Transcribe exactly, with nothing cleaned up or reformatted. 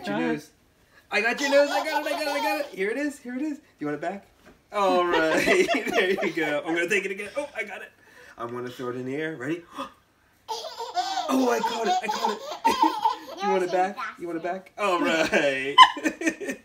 Get your nose. I got your nose. I got it. I got it. I got it. Here it is. Here it is. Do you want it back? All right. There you go. I'm going to take it again. Oh, I got it. I'm going to throw it in the air. Ready? Oh, I caught it. I caught it. You want it back? You want it back? All right.